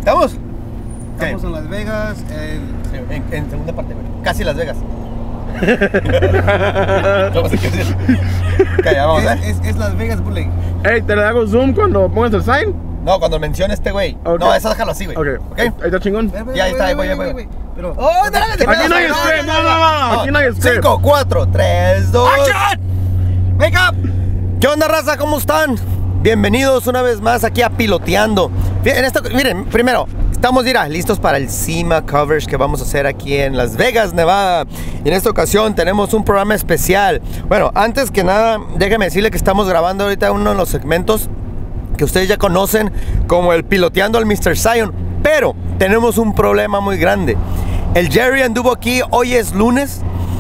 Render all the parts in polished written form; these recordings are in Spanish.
¿Estamos? Estamos en Las Vegas. En segunda parte, güey. Casi Las Vegas. Vamos, es Las Vegas Bootleg. Hey, ¿te le hago zoom cuando pongas el sign? No, cuando mencione este güey. Okay. No, eso déjalo así, güey. Ok. Ahí está chingón. Ya está, güey. Pero... ¡Oh, dale! Aquí no hay script, no. Aquí no hay script. 5, 4, 3, 2... ¡Action! ¡Wake up! ¿Qué onda, raza? ¿Cómo están? Bienvenidos una vez más aquí a Piloteando. Miren, primero, estamos listos para el SEMA coverage que vamos a hacer aquí en Las Vegas, Nevada. Y en esta ocasión tenemos un programa especial. Bueno, antes que nada, déjenme decirle que estamos grabando ahorita uno de los segmentos que ustedes ya conocen como el Piloteando al Mr. Zion. Pero tenemos un problema muy grande. El Jerry anduvo aquí, hoy es lunes,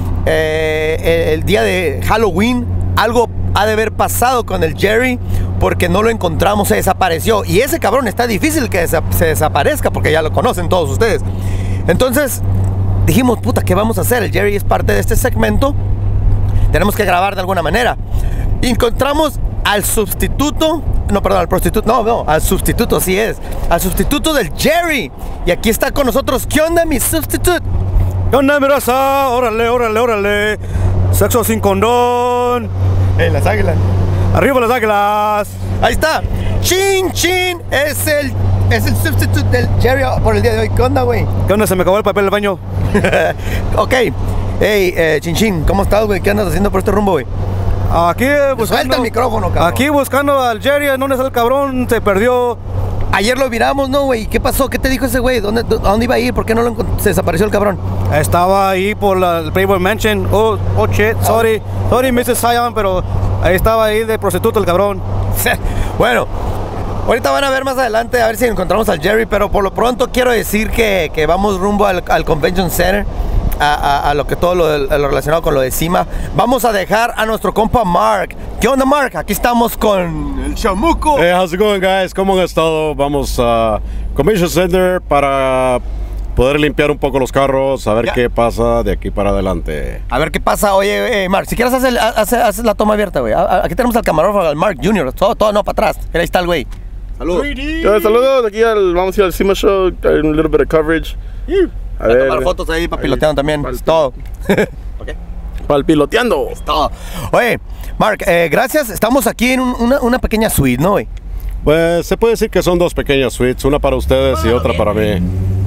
el día de Halloween. Algo ha de haber pasado con el Jerry porque no lo encontramos, se desapareció. Y ese cabrón está difícil que se desaparezca porque ya lo conocen todos ustedes. Entonces dijimos, puta, ¿qué vamos a hacer? El Jerry es parte de este segmento. Tenemos que grabar de alguna manera. Encontramos al sustituto, no, perdón, al prostituto, no, al sustituto, sí es. Al sustituto del Jerry. Y aquí está con nosotros. ¿Qué onda, mi sustituto? ¿Qué onda, mi raza? Órale. Sexo sin condón. Las águilas. Arriba las águilas. Ahí está. Chin Chin es el sustituto del Jerry por el día de hoy. ¿Qué onda, güey? ¿Qué onda? Se me acabó el papel del baño. Ok. Hey, Chin Chin, ¿cómo estás, güey? ¿Qué andas haciendo por este rumbo, güey? Aquí buscando. Suelta el micrófono, cabrón. Aquí buscando al Jerry. ¿Dónde está el cabrón? Se perdió. Ayer lo viramos, ¿no, güey? ¿Qué pasó? ¿Qué te dijo ese güey? ¿A dónde iba a ir? ¿Por qué no lo se desapareció el cabrón? Estaba ahí por el Playboy Mansion. Oh, shit, sorry, Mrs. Zion, pero ahí estaba ahí de prostituto el cabrón. Bueno, ahorita van a ver más adelante a ver si encontramos al Jerry, pero por lo pronto quiero decir que vamos rumbo al Convention Center. A lo que todo lo relacionado con lo de SEMA. Vamos a dejar a nuestro compa Mark. ¿Qué onda, Mark? Aquí estamos con el chamuco. Hey, how's it going, guys? ¿Cómo han estado? Vamos a Convention Center para poder limpiar un poco los carros, a ver qué pasa de aquí para adelante. A ver qué pasa. Oye, Mark, si quieres haces la toma abierta, güey. Aquí tenemos al camarógrafo, al Mark Jr. Todo no, para atrás. Ahí está el güey. Saludos. Saludos, aquí vamos a ir al SEMA Show, a little bit of coverage. A ver, tomar fotos ahí para Piloteando también. Es todo. Okay. Para el Piloteando. Es todo. Oye, Mark, gracias. Estamos aquí en una pequeña suite, ¿no, güey? Pues se puede decir que son dos pequeñas suites, una para ustedes y otra para mí.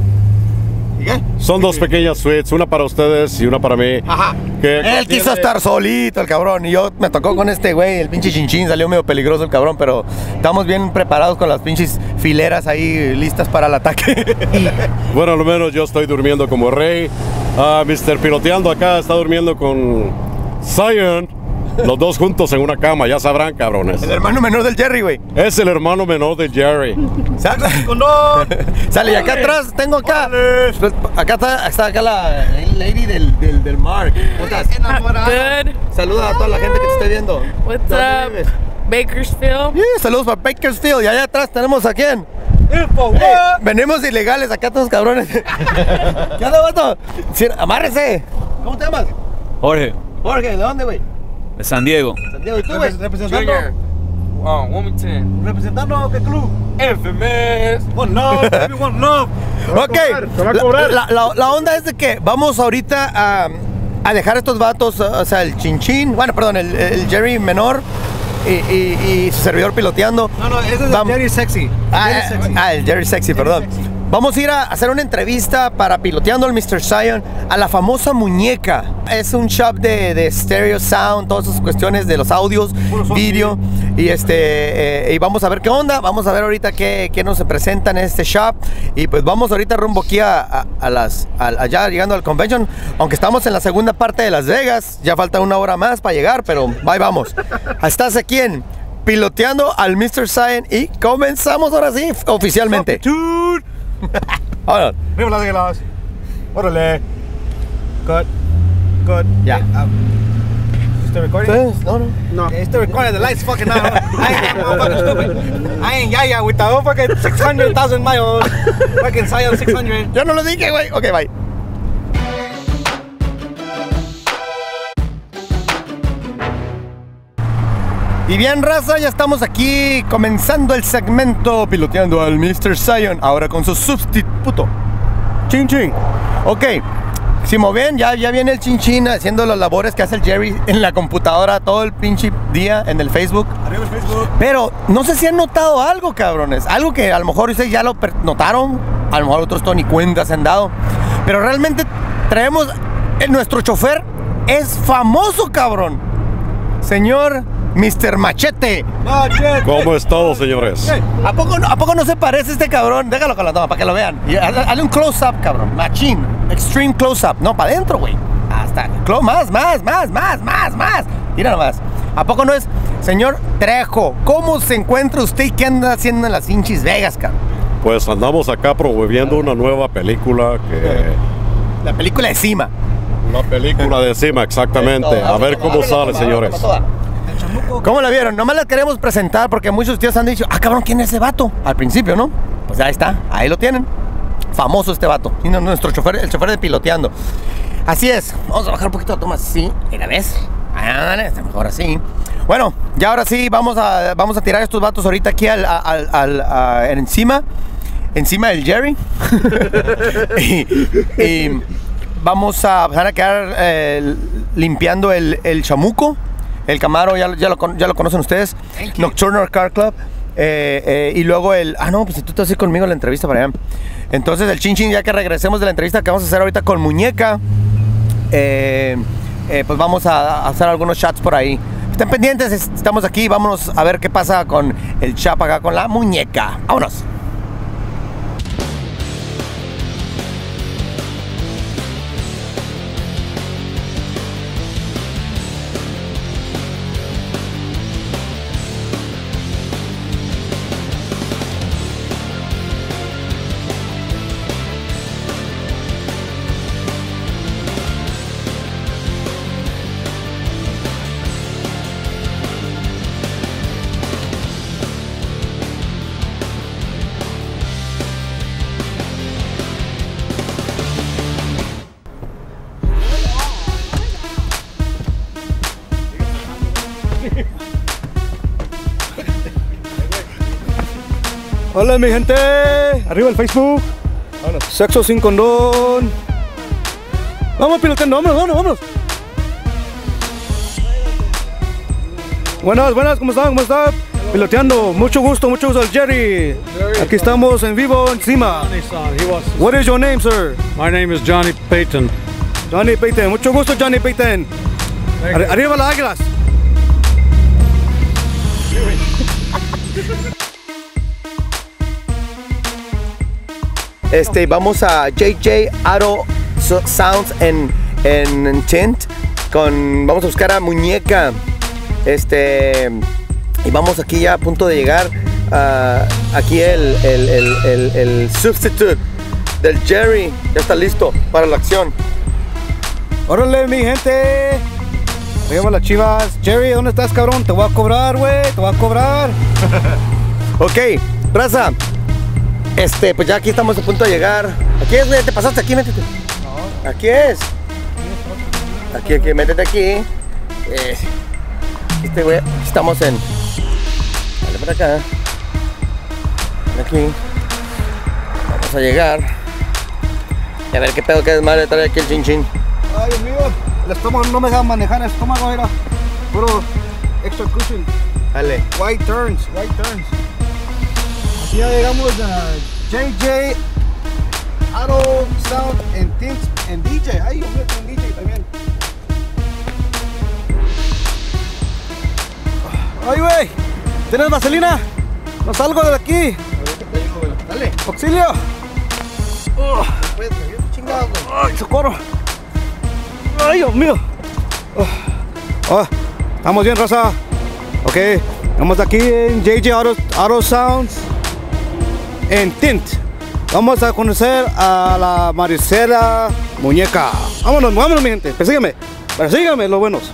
¿Y qué? Son dos pequeñas suites, una para ustedes y una para mí. Ajá. Él quiso estar solito, el cabrón. Y yo me tocó con este güey, el pinche Chinchín. Salió medio peligroso el cabrón, pero estamos bien preparados con las pinches fileras ahí listas para el ataque. Bueno, al menos yo estoy durmiendo como rey. Mr. Piloteando acá está durmiendo con Zion. Los dos juntos en una cama, ya sabrán, cabrones. El hermano menor del Jerry, güey. Es el hermano menor de Jerry. Sale, y acá atrás tengo acá. Acá está acá la lady del Mark. ¿Cómo estás? Good. Saluda a toda la gente que te esté viendo. What's up? Bakersfield. Saludos para Bakersfield. Y allá atrás tenemos a quién. Venimos ilegales acá todos cabrones. ¿Qué onda, vato? Sí, amárrese. ¿Cómo te llamas? Jorge, Jorge, ¿de dónde, güey? de San Diego. San Diego. ¿Y tú, güey? Representando. Wilmington. ¿Representando qué club? FMS. One love. Ok. La onda es de que vamos ahorita a dejar estos vatos, o sea, el Chinchín, bueno, perdón, el Jerry menor y su servidor Piloteando. No, ese es el Jerry Sexy. El Jerry Sexy, perdón. Vamos a ir a hacer una entrevista para Piloteando al Mr. Zion a la famosa Muñeca. Es un shop de stereo sound, todas esas cuestiones de los audios, vídeo. Y vamos a ver qué onda. Vamos a ver ahorita qué nos se presenta en este shop. Y pues vamos ahorita rumbo aquí allá llegando al convention. Aunque estamos en la segunda parte de Las Vegas. Ya falta una hora más para llegar, pero ahí vamos. Estás aquí en Piloteando al Mr. Zion y comenzamos ahora sí, oficialmente. Hold on. Arriba las águilas. Órale. Good. Ya. ¿Still recording? No. It's still recording. The lights fucking out. I ain't motherfucking stupid. I ain't yaya with the whole fucking 600,000 miles. Fucking Zion 600. Yo no lo dije, güey. Ok, bye. Y bien, raza, ya estamos aquí comenzando el segmento piloteando al Mr. Zion, ahora con su sustituto. Chin Chin. Ok, si me ven, ya viene el Chin Chin haciendo las labores que hace el Jerry en la computadora todo el pinche día en el Facebook. Arriba el Facebook. Pero no sé si han notado algo, cabrones. Algo que a lo mejor ustedes ya lo notaron, a lo mejor otros ni cuenta se han dado. Pero realmente traemos, nuestro chofer es famoso, cabrón. Señor Mr. Machete. ¿Cómo están, señores? ¿A poco no se parece este cabrón? Déjalo con la toma para que lo vean. Y hazle un close-up, cabrón. Machín. Extreme close-up. No, para adentro, güey. Hasta. Más. Mira nomás. ¿A poco no es? Señor Trejo, ¿cómo se encuentra usted y qué anda haciendo en las pinches Vegas, cabrón? Pues andamos acá promoviendo una nueva película que... La película de Cima. Una película de Cima, exactamente. A ver cómo sale, señores. ¿Cómo la vieron? Nomás la queremos presentar porque muchos de ustedes han dicho, ah, cabrón, ¿quién es ese vato? Al principio, ¿no? Pues ahí está, ahí lo tienen. Famoso este vato. Y nuestro chofer, el chofer de piloteando. Así es. Vamos a bajar un poquito la toma así. ¿La ves? Está mejor así. Bueno, ya ahora sí, vamos a tirar estos vatos ahorita aquí encima del Jerry. y vamos a quedar limpiando el chamuco. El Camaro, ya lo conocen ustedes. Nocturnal Car Club. Y luego no, pues tú estás así conmigo en la entrevista para allá. Entonces el Chin Chin, ya que regresemos de la entrevista que vamos a hacer ahorita con Muñeca, pues vamos a hacer algunos shots por ahí. Estén pendientes, estamos aquí, vámonos a ver qué pasa con el chap acá con la Muñeca. Vámonos. Hola mi gente, arriba el Facebook. Sexo sin condón. Vamos piloteando, vámonos. Buenas, ¿cómo están? Piloteando, mucho gusto al Jerry. Aquí estamos en vivo encima. What is your name, sir? My name is Johnny Payton. Johnny Payton, mucho gusto Johnny Payton. Arriba las águilas. Vamos a JJ Auto Sounds en Tint. Vamos a buscar a Muñeca. Y vamos aquí ya a punto de llegar. Aquí el substitute del Jerry. Ya está listo para la acción. Órale, mi gente. Arriba las chivas. Jerry, ¿dónde estás, cabrón? Te voy a cobrar, güey. Ok, raza. Pues ya aquí estamos a punto de llegar. Aquí es, güey, te pasaste aquí, métete. No. Aquí es. Aquí, métete aquí. Güey, estamos en. Dale para acá. Aquí. Vamos a llegar. Y a ver qué pedo, qué desmadre trae aquí el Chin Chin. Ay, Dios mío. El estómago no me deja manejar el estómago, era puro extra cushion. Dale. White turns. Aquí ya llegamos a JJ Auto Sound en Tints en DJ. Ay, yo meto en DJ también. Ay, güey. ¿Tienes vaselina? No salgo de aquí. Dale. Auxilio. Ay, socorro. Ay, Dios mío. Estamos bien, raza. Ok, estamos aquí en JJ Auto Sounds en Tint. Vamos a conocer a la Maricela Muñeca. Vámonos, mi gente. Persíganme, los buenos.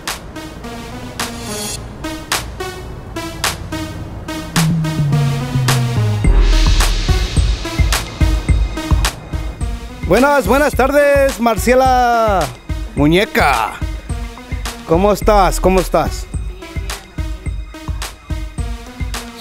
Buenas tardes, Marcela Muñeca. ¿Cómo estás?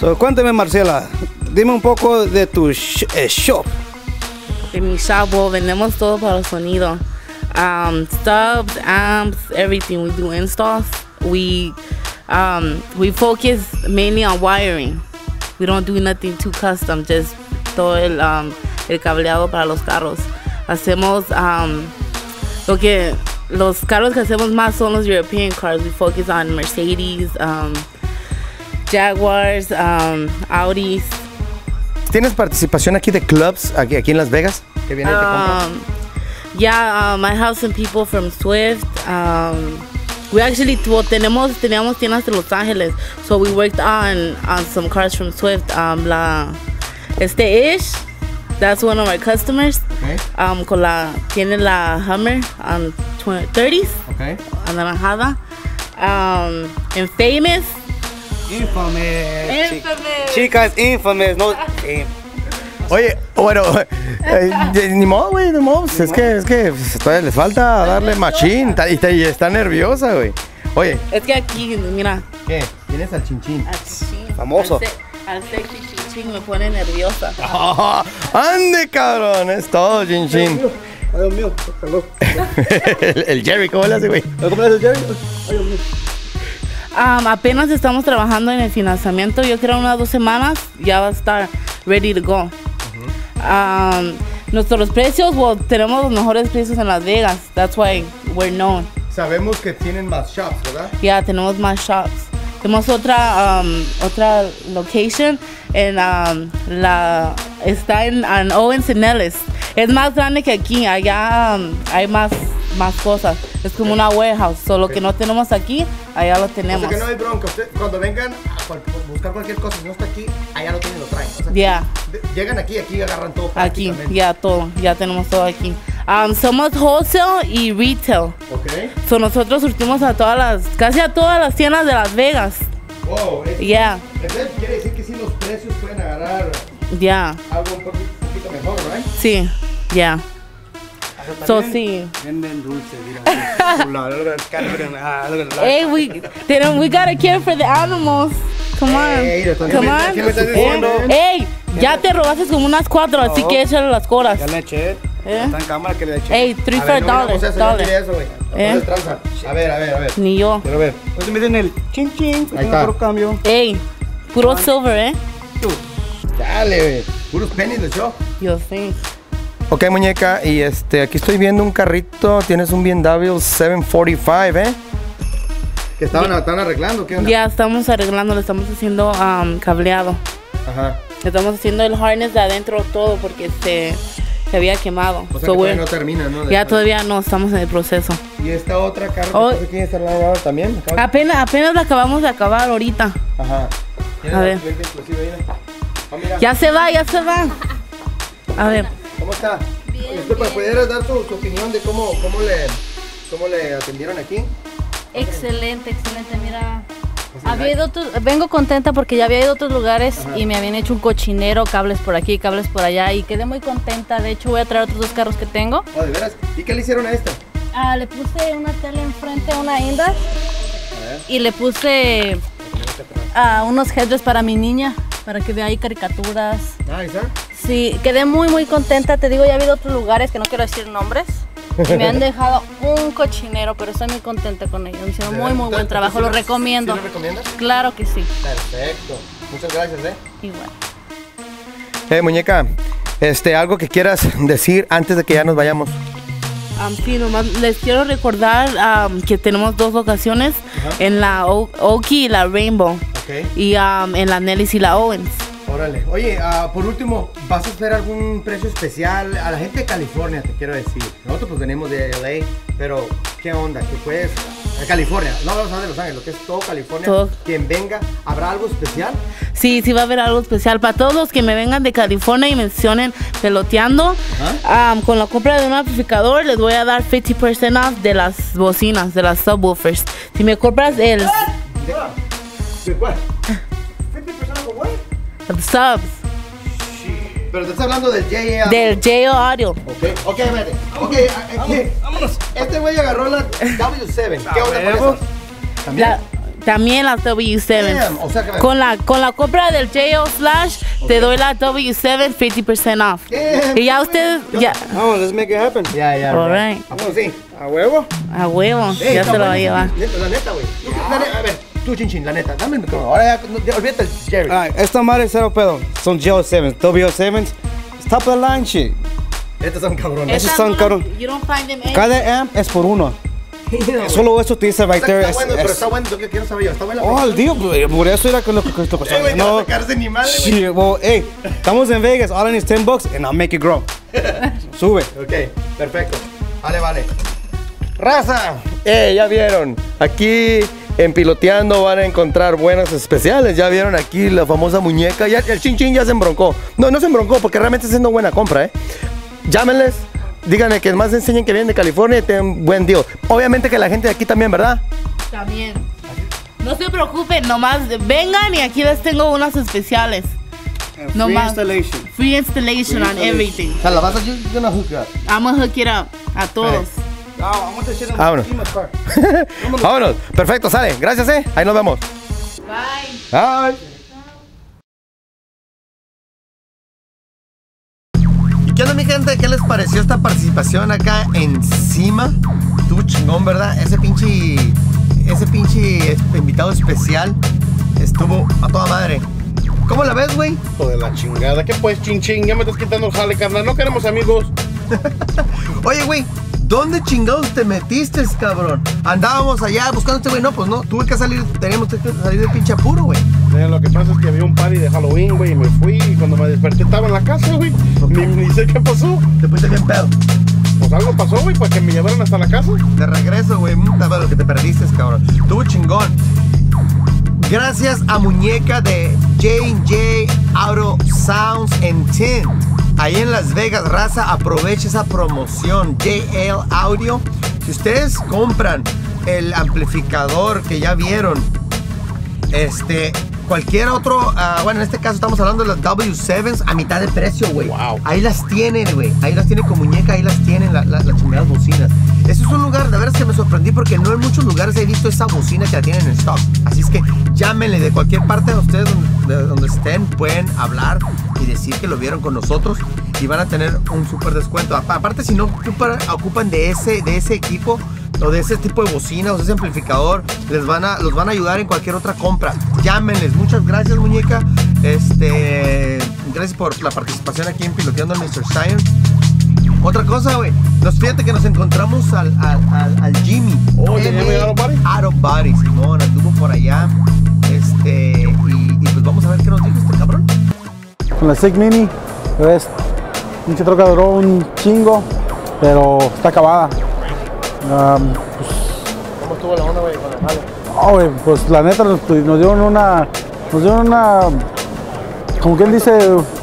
So, cuéntame, Marcela, dime un poco de tu shop. En mi shop, well, vendemos todo para el sonido. Stubs, amps, everything. We do installs. We focus mainly on wiring. We don't do nothing too custom, just todo el cableado para los carros. Hacemos los carros que hacemos más son los European cars. We focus on Mercedes, Jaguars, Audis. ¿Tienes participación aquí de clubs aquí en Las Vegas? Que vienen y te compran. Yeah, I have some people from Swift. We actually teníamos tiendas de Los Ángeles, so we worked on some cars from Swift. Ish, that's one of our customers. Okay. Tiene la Hummer on 30s. Okay. Anaranjada. And Famous. Infamous. Chicas, infamous. No. Oye, bueno, ni modo, güey, ni modo. Es que todavía les falta darle machín y está nerviosa, güey. Oye. Es que aquí, mira. ¿Qué? ¿Tienes al chinchín? Al chinchín. Famoso. Al sexy chinchín me pone nerviosa. Oh, ¡ande, cabrón! Es todo, chinchín. Ay, Dios mío, hello. el Jerry, ¿cómo le hace, güey? ¿Cómo le hace el Jerry? Ay, Dios mío. Apenas estamos trabajando en el financiamiento. Yo creo unas 2 semanas ya va a estar ready to go. Nuestros precios, well, tenemos los mejores precios en Las Vegas. That's why we're known. Sabemos que tienen más shops, ¿verdad? Ya, tenemos más shops. Tenemos otra location está en Owens and Nellis. Es más grande que aquí. Allá hay más cosas. Es como una warehouse. Solo que no tenemos aquí, allá lo tenemos. O sea que no hay bronca. Cuando vengan a buscar cualquier cosa, si no está aquí, allá lo tienen y lo traen. O sea, Yeah. Llegan aquí agarran todo. Aquí, ya todo. Ya tenemos todo aquí. Somos wholesale y retail. Ok. So nosotros surtimos casi a todas las tiendas de Las Vegas. Wow. Yeah. Entonces quiere decir que sí, los precios pueden agarrar Yeah. algo un poquito mejor, ¿right? Sí. Yeah. So sí. Venden dulces, Hey, we gotta care for the animals. Come on. Come on. ¿Qué me estás diciendo? Hey, ya te robaste como unas 4, así que échale las coras. Ya le eché. Está en cámara que le eché. Hey, $3 for $1. A ver. Ni yo. Quiero ver. Entonces me dicen el chin chin. Ahí está. Por cambio. Hey, puro silver, Dale, güey. Puros pennies de show. Yo sí. Ok, muñeca, y aquí estoy viendo un carrito. Tienes un BMW 745, Que están arreglando, ¿qué onda? Ya estamos arreglando, le estamos haciendo cableado. Ajá. Le estamos haciendo el harness de adentro todo porque se había quemado. O sea que todavía no termina, ¿no? Ya todavía no, estamos en el proceso. ¿Y esta otra carro que aquí está al lado también? Apenas la acabamos de acabar ahorita. Ajá. A ver. Oh, mira. Ya se va. A ver. ¿Cómo está? Bien. ¿Pudieras dar su opinión de cómo le atendieron aquí? Excelente, mira. Vengo contenta porque ya había ido a otros lugares. Ajá. Y me habían hecho un cochinero, cables por aquí, cables por allá, y quedé muy contenta. De hecho, voy a traer otros 2 carros que tengo. Oh, ¿de veras? ¿Y qué le hicieron a esta? Le puse una tele enfrente, una Indar, y le puse unos headrest para mi niña, para que vea ahí caricaturas. Nice, Sí, quedé muy contenta. Te digo, ya ha habido otros lugares que no quiero decir nombres y me han dejado un cochinero, pero estoy muy contenta con ellos. Me hicieron muy buen trabajo, lo recomiendo. ¿Sí lo recomiendas? Claro que sí. Perfecto. Muchas gracias, Igual. Muñeca, algo que quieras decir antes de que ya nos vayamos. Sí, nomás les quiero recordar que tenemos 2 locaciones, en la Oki y la Rainbow. Okay. Y en la Nellis y la Owens. Órale. Oye, por último, ¿vas a hacer algún precio especial a la gente de California? Te quiero decir. Nosotros pues venimos de LA, pero ¿qué onda? ¿Qué puedes? California, no vamos a hablar de Los Ángeles, lo que es todo California. Quien venga, ¿habrá algo especial? Sí, va a haber algo especial. Para todos los que me vengan de California y mencionen Peloteando, con la compra de un amplificador les voy a dar 50% off de las bocinas, de las subwoofers. Si me compras el... ¿De cuál? ¿50% off what? Subs. Pero te estás hablando del JL. Del JL Audio. Ok, vámonos. Este güey agarró la W7. ¿Qué onda con eso? También las W7. Damn, o sea que Con la compra del JO Slash, te doy la W7 50% off. Damn, Y ya ustedes, ya. Vamos, let's make it happen. Ya, ya. All right. Vamos, sí. ¿A huevo? A huevo, Ey, ya está se lo va a bueno, llevar. La neta, güey. A ver, tú, Chin, la neta. Dame el micrófono. Ahora ya, olvídate el Jerry. Esta madre es cero pedo. Son GO7s, W7s. It's top of the line shit. Estos son cabrones. Esos son cabrón. You don't find them anywhere. Cada amp es por uno. Solo eso te dice right there. Está bueno, pero está bueno. Yo quiero saber yo. Está buena. Oh, el tío, por eso era con lo que esto pasó. Güey, no va a sacarse ni madre, güey. Sí, well, hey, estamos en Vegas. All I need is $10 and I'll make it grow. Sube. Ok, perfecto. Vale. Raza. Ya vieron. Aquí en Piloteando van a encontrar buenos especiales. Ya vieron aquí la famosa muñeca. Ya, el Chin ya se embroncó. No se embroncó porque realmente está haciendo buena compra, Llámenles. Díganle que más enseñen que vienen de California y tienen buen deal. Obviamente que la gente de aquí también, ¿verdad? También. No se preocupen, nomás vengan y aquí les tengo unos especiales. Free installation. Free installation on everything. O sea, la vas a you're gonna hook up. I'm gonna hook it up a todos. Vámonos. Vámonos. Perfecto, sale. Gracias, Ahí nos vemos. Bye. Bye. ¿Qué onda, mi gente? ¿Qué les pareció esta participación acá encima? Estuvo chingón, ¿verdad? Ese pinche invitado especial estuvo a toda madre. ¿Cómo la ves, güey? Hijo de la chingada. ¿Qué pues, Chin? Ya me estás quitando el jale, carnal. No queremos amigos. Oye, güey, ¿dónde chingados te metiste, cabrón? Andábamos allá buscando a este güey. No, pues no, teníamos que salir de pinche apuro, güey. Lo que pasa es que había un party de Halloween, güey, y me fui. Y cuando me desperté estaba en la casa, güey. Ni sé qué pasó. Te pusiste bien pedo. Pues algo pasó, güey, para que me llevaran hasta la casa. De regreso, güey, lo que te perdiste, cabrón. Estuvo chingón. Gracias a Muñeca de J&J Auto Sounds and Tint. Ahí en Las Vegas, raza, aprovecha esa promoción. JL Audio. Si ustedes compran el amplificador que ya vieron, cualquier otro, bueno, en este caso estamos hablando de las W7s a mitad de precio, güey. Wow. Ahí las tienen, güey. Ahí las tienen con Muñeca, ahí las tienen las chingadas bocinas. Ese es un lugar, de veras que me sorprendí porque no en muchos lugares he visto esa bocina que la tienen en stock. Así es que llámenle de cualquier parte de ustedes donde estén, pueden hablar y decir que lo vieron con nosotros y van a tener un súper descuento. Aparte, si no ocupan de ese equipo o de ese tipo de bocina o de ese amplificador, los van a ayudar en cualquier otra compra. Llámenles. Muchas gracias, Muñeca. Gracias por la participación aquí en Piloteando al Mr. Science. Otra cosa, güey. Fíjate que nos encontramos al Jimmy. Oh, ¿ya me Out of Body, Simón, anduvo por allá. Y pues vamos a ver qué nos dijo este cabrón. Con la SIG Mini, pues, pinche troca duró un chingo, pero está acabada. ¿Cómo estuvo la onda, güey, con el jale? Güey, pues la neta nos dieron una, como quien dice,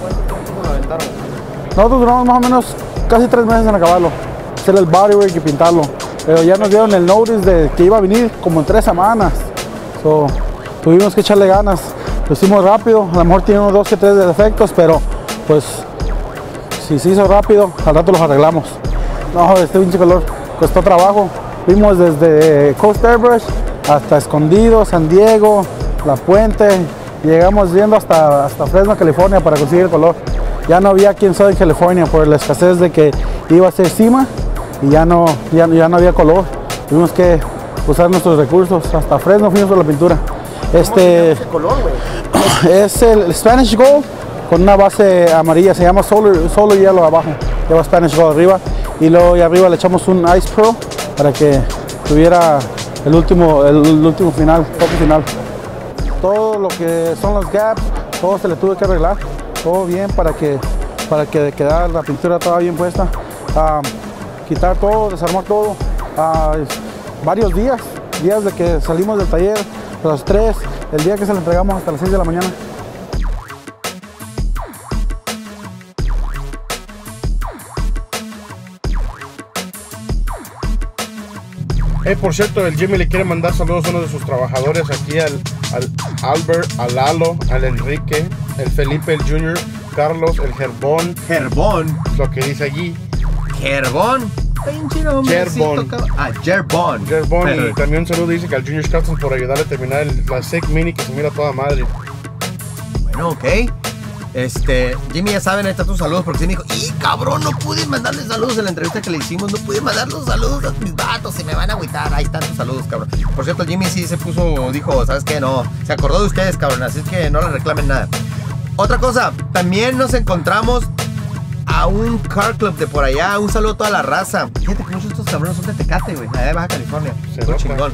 nosotros duramos más o menos casi 3 meses en acabarlo, hacer el bodywork y pintarlo, pero ya nos dieron el notice de que iba a venir como en 3 semanas, so, tuvimos que echarle ganas, lo hicimos rápido, a lo mejor tiene unos 2 que 3 defectos, pero pues si se hizo rápido, al rato los arreglamos. No, este pinche color costó trabajo, fuimos desde Coast Airbrush hasta Escondido, San Diego, La Puente, llegamos yendo hasta Fresno, California para conseguir el color. Ya no había quien soy en California por la escasez de que iba a ser cima y ya no había color. Tuvimos que usar nuestros recursos. Hasta Fresno fuimos por la pintura. ¿Qué color, güey? Es el Spanish Gold con una base amarilla. Se llama Solar Yellow abajo. Lleva Spanish Gold arriba. Y luego y arriba le echamos un Ice Pearl para que tuviera el último final, toque final. Todo lo que son los gaps, todo se le tuve que arreglar. Todo bien para que quedara la pintura toda bien puesta. Quitar todo, desarmar todo. Varios días de que salimos del taller, a las 3, el día que se lo entregamos hasta las 6 de la mañana. Por cierto, el Jimmy le quiere mandar saludos a uno de sus trabajadores aquí, al Albert, al Lalo, al Enrique, el Felipe, el Junior, Carlos, el Gerbón. Gerbón. Lo que dice allí. Gerbón. Pinche nombrecito, Jerbon. cabrón. Ah, Jerbon. Jerbon, y también un saludo dice que al Junior Customs por ayudarle a terminar la SICK Mini que se mira toda madre. Bueno, ok. Jimmy, ya saben, ahí están tus saludos, porque sí me dijo, ¡y cabrón! No pude mandarle saludos en la entrevista que le hicimos, no pude mandar los saludos a mis vatos, se me van a agüitar. Ahí están tus saludos, cabrón. Por cierto, Jimmy sí se puso, dijo, ¿sabes qué? No, se acordó de ustedes, cabrón, así que no le reclamen nada. Otra cosa, también nos encontramos a un car club de por allá. Un saludo a toda la raza. Fíjate que muchos de estos cabrones son de Tecate, güey, allá de Baja California. Se Muy nota. chingón.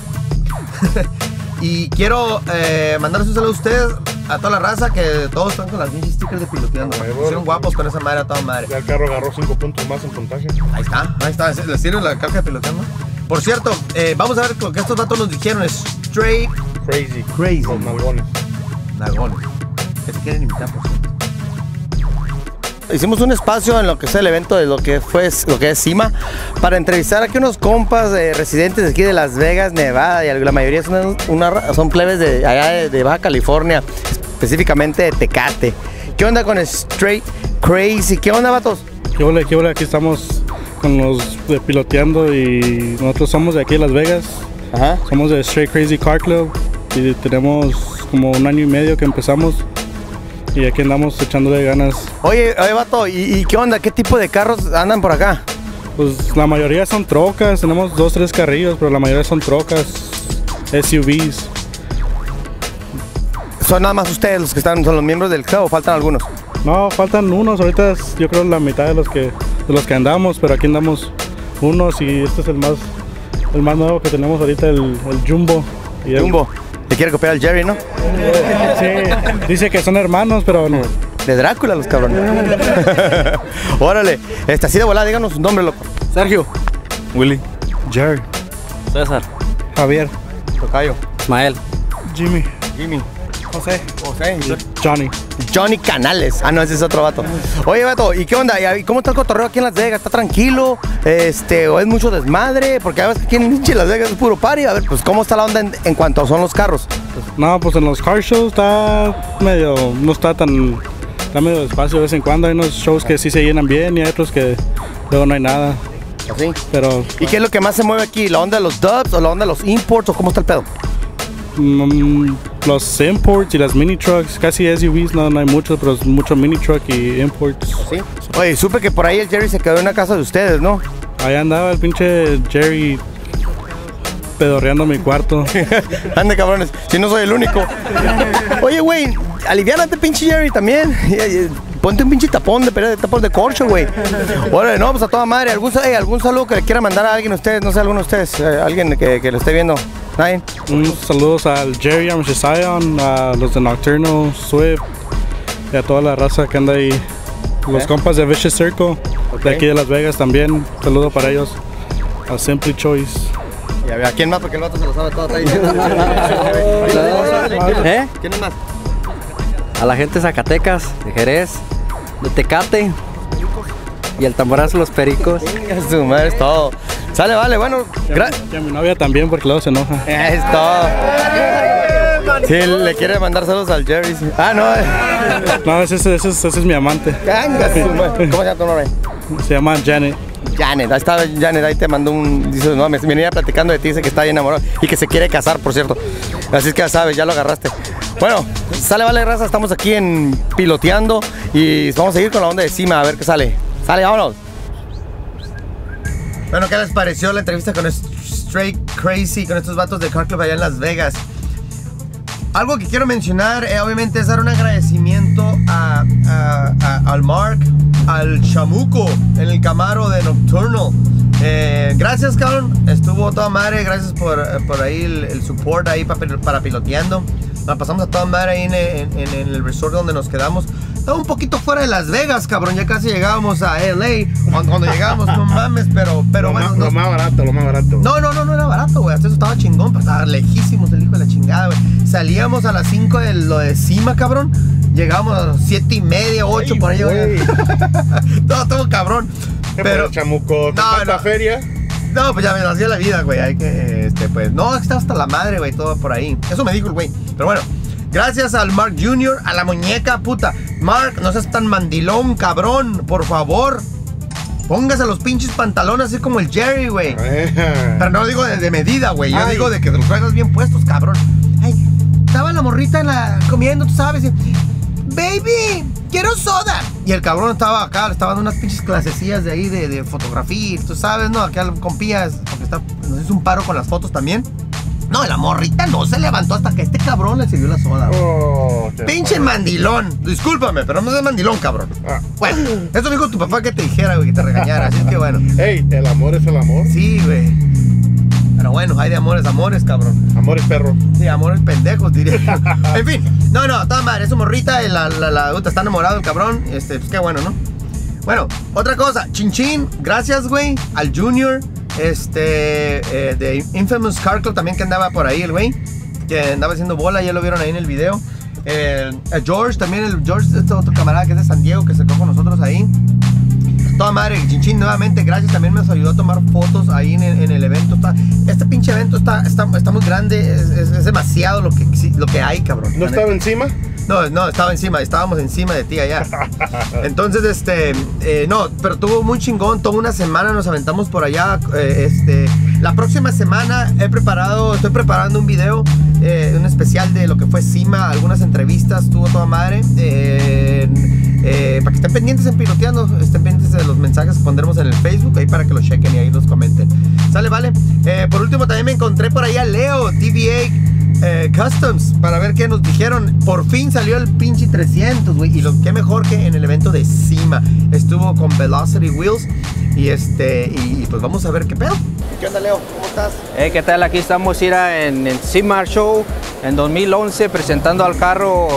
Y quiero mandarles un saludo a ustedes, a toda la raza, que todos están con las pinches stickers de piloteando. Ay, Pusieron guapos con esa madre a toda madre. Ya el carro agarró 5 puntos más en puntaje. Ahí está. ¿Les sirve la caja de piloteando? Por cierto, vamos a ver lo que estos datos nos dijeron. Straight Crazy. Los nalgones. Nalgones. Que te quieren imitar, por cierto. Hicimos un espacio en lo que es el evento de lo que es CIMA para entrevistar aquí unos compas residentes de aquí de Las Vegas, Nevada, y la mayoría son plebes de allá de Baja California, específicamente de Tecate. ¿Qué onda con Straight Crazy? ¿Qué onda, vatos? ¿Qué hola? Aquí estamos con los de piloteando y nosotros somos de aquí de Las Vegas. Ajá. Somos de Straight Crazy Car Club y tenemos como 1 año y medio que empezamos y aquí andamos echándole ganas. Oye, vato, ¿y qué onda? ¿Qué tipo de carros andan por acá? Pues la mayoría son trocas, tenemos 2, 3 carrillos, pero la mayoría son trocas, SUVs. ¿Son nada más ustedes los que son los miembros del club o faltan algunos? No, faltan unos, ahorita yo creo la mitad de los que andamos, pero aquí andamos unos y este es el más nuevo que tenemos ahorita, el Jumbo. Y Jumbo, le quiere copiar al Jerry, ¿no? Sí, dice que son hermanos, pero no. De Drácula, los cabrones. Órale, así de volada, díganos su nombre, loco. Sergio. Willy. Jerry. César. Javier. Tocayo. Ismael. Jimmy. José. Johnny Canales. Ah, no, ese es otro vato. Oye, vato, ¿y qué onda? ¿Y cómo está el cotorreo aquí en Las Vegas? ¿Está tranquilo? ¿O es mucho desmadre? Porque a veces aquí en Las Vegas es puro party. A ver, pues, ¿cómo está la onda en cuanto son los carros? No, pues en los car shows está medio despacio de vez en cuando. Hay unos shows que sí se llenan bien y hay otros que luego no hay nada. ¿Así? Pero ¿Y qué es lo que más se mueve aquí? ¿La onda de los dubs o la onda de los imports o cómo está el pedo? los imports y las mini trucks, casi SUVs no hay muchos, pero es mucho mini truck y imports. ¿Sí? Oye, supe que por ahí el Jerry se quedó en una casa de ustedes, ¿no? Ahí andaba el pinche Jerry pedorreando mi cuarto. Ande, cabrones, si no soy el único. Oye, güey, aliviánate, pinche Jerry, también. Ponte un pinche tapón de corcho, güey. Órale, no, pues a toda madre. ¿Algún saludo que le quiera mandar a alguien de ustedes? No sé, alguno de ustedes, alguien que lo esté viendo. ¿Nadie? Saludos al Jerry, a Mr. Zion, a los de Nocturno, Swift, y a toda la raza que anda ahí. Los compas de Vicious Circle, de aquí de Las Vegas también. Saludo para ellos. A Simply Choice. Y a ver, ¿a quién más? Porque el vato se lo sabe todo. ¿Quién es más? A la gente de Zacatecas, de Jerez, de Tecate y el tamborazo Los Pericos. Su madre, es todo. Sale, vale, bueno. Y a mi novia también, porque luego se enoja. Es todo. Sí, le quiere mandar saludos al Jerry. Sí. Ah, no. No, ese es mi amante. ¿Cómo se llama tu nombre? Se llama Janet. Janet, ahí está Janet, ahí te mandó dice, no, me venía platicando de ti, dice que está bien enamorado y que se quiere casar, por cierto. Así es que ya sabes, ya lo agarraste. Bueno, sale, vale, raza, estamos aquí en Piloteando y vamos a seguir con la onda de CIMA, a ver qué sale. Sale, vámonos. Bueno, ¿qué les pareció la entrevista con Straight Crazy, con estos vatos de Car Club allá en Las Vegas? Algo que quiero mencionar, obviamente, es dar un agradecimiento al Mark, al Chamuco, en el Camaro de Nocturnal. Gracias, cabrón. Estuvo toda madre. Gracias por ahí el support ahí para Piloteando. La pasamos a toda madre ahí en el resort donde nos quedamos. Estaba un poquito fuera de Las Vegas, cabrón. Ya casi llegábamos a LA. Cuando llegábamos, no mames, pero bueno. Lo más barato. No era barato, güey. Hasta eso estaba chingón, pero estaba lejísimos el hijo de la chingada, güey. Salíamos a las 5 de lo de CIMA, cabrón. Llegábamos a las 7:30, 8 por ahí, güey. todo cabrón. Pero Chamuco, ¿tanta feria? No, pues ya me hacía la vida, güey. Hay que, pues, no, está hasta la madre, güey, todo por ahí. Eso me dijo el güey. Pero bueno, gracias al Mark Jr., a la muñeca, puta. Mark, no seas tan mandilón, cabrón, por favor. Póngase los pinches pantalones así como el Jerry, güey. Pero no digo de medida, güey. Yo digo de que los traigas bien puestos, cabrón. Ay, estaba la morrita comiendo, tú sabes. Baby, quiero soda. Y el cabrón estaba acá, le estaba dando unas pinches clasecillas de ahí de fotografía. Tú sabes, ¿no? Acá con pillas, porque nos hizo un paro con las fotos también. No, la morrita no se levantó hasta que este cabrón le sirvió la soda. Pinche mandilón. Discúlpame, pero no es mandilón, cabrón. Bueno, eso dijo tu papá que te dijera, güey, que te regañara. Así que bueno. Ey, el amor es el amor. Sí, güey. Pero bueno, hay de amores, cabrón. Amores perro. Sí, amores pendejos, diría. En fin, no, toda madre, es su morrita, está enamorado el cabrón. Pues qué bueno, ¿no? Bueno, otra cosa, Chin, gracias, güey, al Junior, de Infamous Car Club también que andaba por ahí, el güey, que andaba haciendo bola, ya lo vieron ahí en el video. George, también George, este otro camarada que es de San Diego, que se quedó con nosotros ahí. Toda madre, Chin nuevamente, gracias, también nos ayudó a tomar fotos ahí en el evento. Este pinche evento está muy grande, es demasiado lo que hay, cabrón. ¿No estaba encima? No, estaba encima, estábamos encima de ti allá. Entonces, no, pero tuvo muy chingón, toda una semana nos aventamos por allá. La próxima semana estoy preparando un video, un especial de lo que fue SEMA, algunas entrevistas, tuvo toda madre. Para que estén pendientes en Piloteando, estén pendientes de los mensajes que pondremos en el Facebook, ahí para que los chequen y ahí los comenten. Sale, vale. Por último, también me encontré por ahí a Leo, DBA Customs, para ver qué nos dijeron. Por fin salió el pinche 300, güey. Y qué mejor que en el evento de SEMA. Estuvo con Velocity Wheels. Y pues vamos a ver qué pedo. ¿Qué onda, Leo? ¿Cómo estás? ¿Qué tal? Aquí estamos en el SEMA Show en 2011 presentando al carro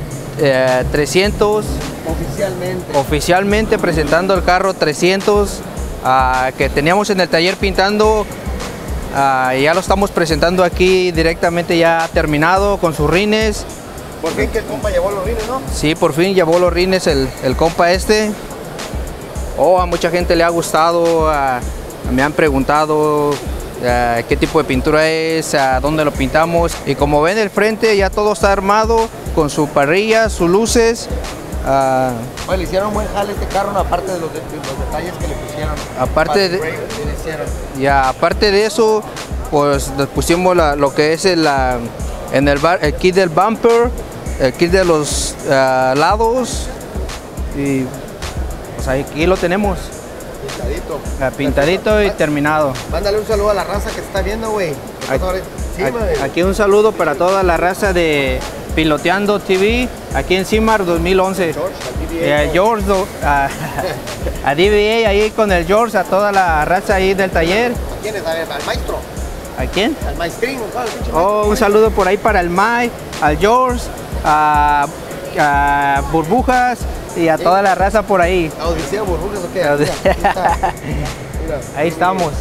300. Oficialmente presentando el carro 300 que teníamos en el taller pintando. Ya lo estamos presentando aquí directamente ya terminado con sus rines. Por fin que el compa llevó los rines, ¿no? Sí, por fin llevó los rines el compa este. A mucha gente le ha gustado, me han preguntado qué tipo de pintura es, dónde lo pintamos. Y como ven el frente ya todo está armado con su parrilla, sus luces. Le hicieron un buen jale este carro, aparte de los detalles que le pusieron. Aparte de eso, pues le pusimos lo que es el kit del bumper, el kit de los lados, y pues aquí lo tenemos. Pintadito y terminado. Mándale un saludo a la raza que te está viendo, güey. Aquí un saludo para toda la raza de Piloteando TV, aquí en SEMA 2011. George, a DBA ahí con el George, a toda la raza ahí del taller. ¿A quién es? ¿Al maestro? ¿A quién? Al maestrín. Un saludo por ahí para el Mike, al George, a Burbujas y a toda la raza por ahí. ¿Audiencia Burbujas o qué? Ahí estamos.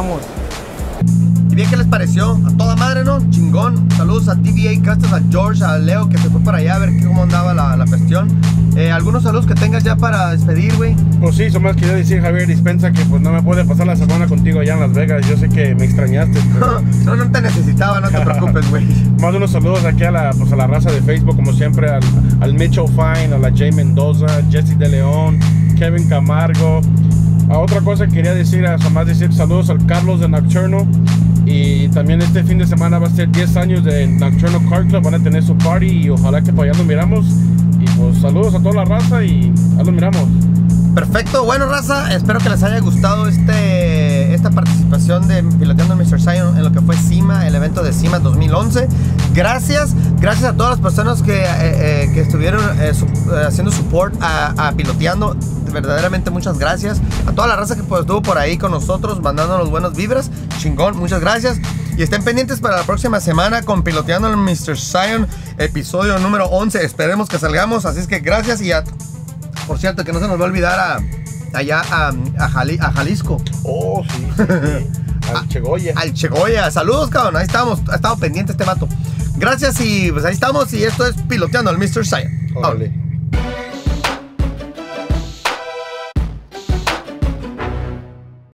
¿Y bien qué les pareció? A toda madre, ¿no? Chingón. Saludos a DBA Customs, a George, a Leo que se fue para allá a ver cómo andaba la cuestión. ¿Algunos saludos que tengas ya para despedir, güey? Pues sí, nomás quería decir, Javier Dispensa, que pues no me puede pasar la semana contigo allá en Las Vegas. Yo sé que me extrañaste. Pero... no te necesitaba, no te preocupes, güey. Más unos saludos aquí a la raza de Facebook, como siempre, al Mitchell Fine, a la Jay Mendoza, Jesse de León, Kevin Camargo. Otra cosa que quería decir, decir saludos al Carlos de Nocturno. Y también este fin de semana va a ser 10 años de Nocturno Car Club, van a tener su party y ojalá que por allá lo miramos. Y pues saludos a toda la raza y ya lo miramos. Perfecto, bueno raza, espero que les haya gustado esta participación de Piloteando Mr. Zion en lo que fue SEMA, el evento de SEMA 2011. Gracias a todas las personas que estuvieron haciendo support a Piloteando. Verdaderamente muchas gracias a toda la raza que pues, estuvo por ahí con nosotros mandándonos buenas vibras. Chingón, muchas gracias. Y estén pendientes para la próxima semana con Piloteando el Mr. Zion, episodio número 11. Esperemos que salgamos, así es que gracias. Y por cierto, que no se nos va a olvidar allá a Jalisco. Oh, sí. Al Chegoya. Al Chegoya. Saludos, cabrón. Ahí estamos. Ha estado pendiente este vato. Gracias y pues ahí estamos. Y esto es Piloteando el Mr. Zion. Órale.